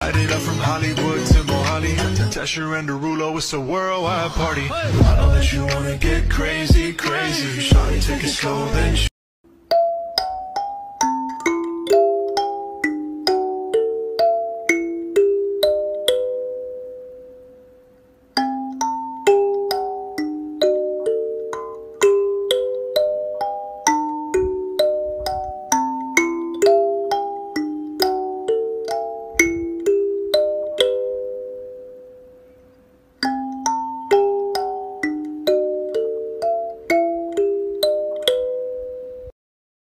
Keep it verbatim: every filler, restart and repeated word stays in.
Light it up from Hollywood to Mohali, Tesher and Derulo, it's a worldwide party. I know that you wanna get crazy, crazy. Shawty, take it slow, then